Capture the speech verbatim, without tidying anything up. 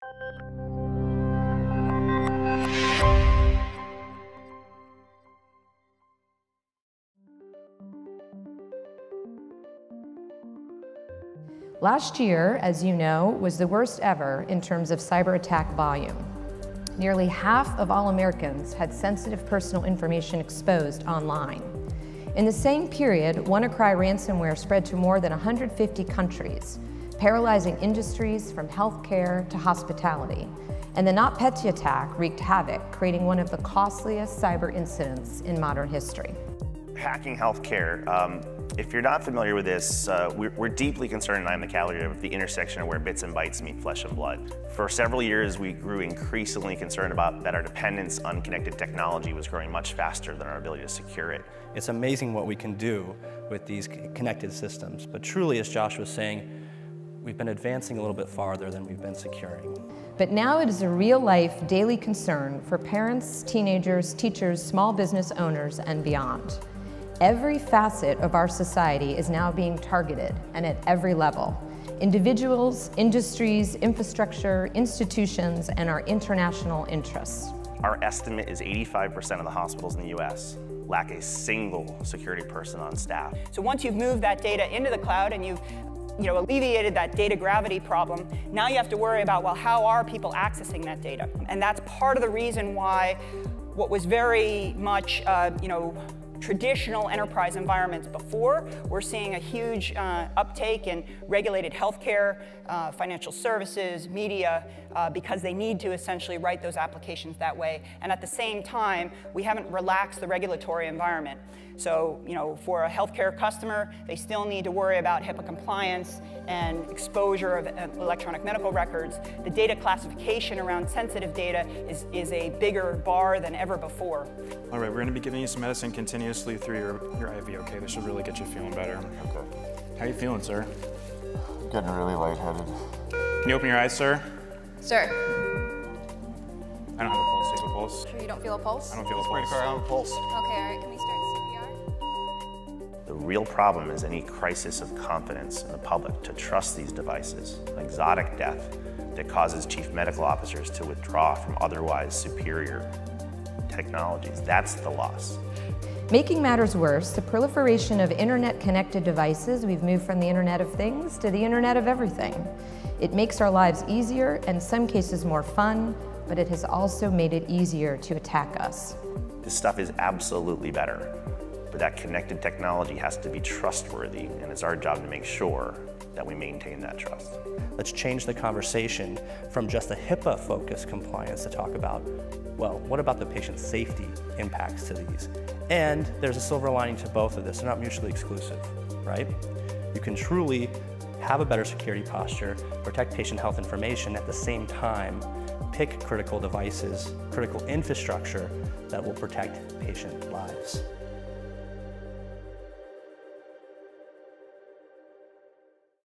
Last year, as you know, was the worst ever in terms of cyber attack volume. Nearly half of all Americans had sensitive personal information exposed online. In the same period, WannaCry ransomware spread to more than one hundred fifty countries, paralyzing industries from healthcare to hospitality. And the NotPetya attack wreaked havoc, creating one of the costliest cyber incidents in modern history. Hacking healthcare. Um, if you're not familiar with this, uh, we're, we're deeply concerned, and I'm the category of the intersection of where bits and bytes meet flesh and blood. For several years, we grew increasingly concerned about that our dependence on connected technology was growing much faster than our ability to secure it. It's amazing what we can do with these connected systems, but truly, as Josh was saying, we've been advancing a little bit farther than we've been securing. But now it is a real-life, daily concern for parents, teenagers, teachers, small business owners, and beyond. Every facet of our society is now being targeted, and at every level. Individuals, industries, infrastructure, institutions, and our international interests. Our estimate is eighty-five percent of the hospitals in the U S lack a single security person on staff. So once you've moved that data into the cloud and you've you know, alleviated that data gravity problem, now you have to worry about, well, how are people accessing that data? And that's part of the reason why what was very much, uh, you know, traditional enterprise environments before, we're seeing a huge uh, uptake in regulated healthcare, uh, financial services, media, uh, because they need to essentially write those applications that way. And at the same time, we haven't relaxed the regulatory environment. So, you know, for a healthcare customer, they still need to worry about HIPAA compliance and exposure of electronic medical records. The data classification around sensitive data is, is a bigger bar than ever before. All right, we're going to be giving you some medicine continuously through your, your I V, okay? This should really get you feeling better. Okay. How are you feeling, sir? I'm getting really lightheaded. Can you open your eyes, sir? Sir. I don't have a pulse. Do you have a pulse? Sure you don't feel a pulse? I don't feel a pulse. I have a pulse. Okay, all right, can we start C P R? The real problem is any crisis of confidence in the public to trust these devices, an exotic death that causes chief medical officers to withdraw from otherwise superior technologies. That's the loss. Making matters worse, the proliferation of internet-connected devices, we've moved from the Internet of Things to the Internet of Everything. It makes our lives easier, and in some cases more fun, but it has also made it easier to attack us. This stuff is absolutely better, but that connected technology has to be trustworthy, and it's our job to make sure that we maintain that trust. Let's change the conversation from just a HIPAA-focused compliance to talk about, well, what about the patient safety impacts to these? And there's a silver lining to both of this. They're not mutually exclusive, right? You can truly have a better security posture, protect patient health information, at the same time, pick critical devices, critical infrastructure that will protect patient lives.